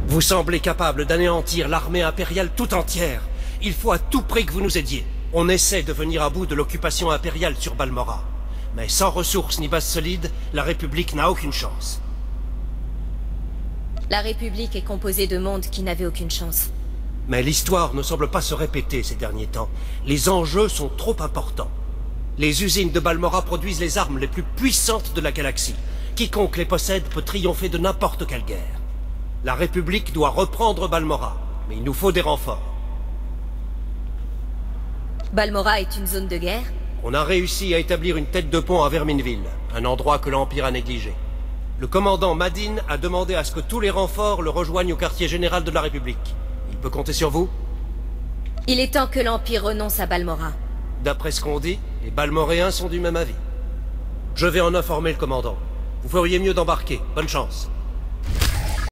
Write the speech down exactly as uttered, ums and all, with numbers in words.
Vous semblez capable d'anéantir l'armée impériale tout entière. Il faut à tout prix que vous nous aidiez. On essaie de venir à bout de l'occupation impériale sur Balmorra. Mais sans ressources ni base solide, la République n'a aucune chance. La République est composée de mondes qui n'avaient aucune chance. Mais l'histoire ne semble pas se répéter ces derniers temps. Les enjeux sont trop importants. Les usines de Balmorra produisent les armes les plus puissantes de la galaxie. Quiconque les possède peut triompher de n'importe quelle guerre. La République doit reprendre Balmorra, mais il nous faut des renforts. Balmorra est une zone de guerre? On a réussi à établir une tête de pont à Verminville, un endroit que l'Empire a négligé. Le commandant Madin a demandé à ce que tous les renforts le rejoignent au quartier général de la République. Il peut compter sur vous? Il est temps que l'Empire renonce à Balmorra. D'après ce qu'on dit, les Balmoréens sont du même avis. Je vais en informer le commandant. Vous feriez mieux d'embarquer. Bonne chance.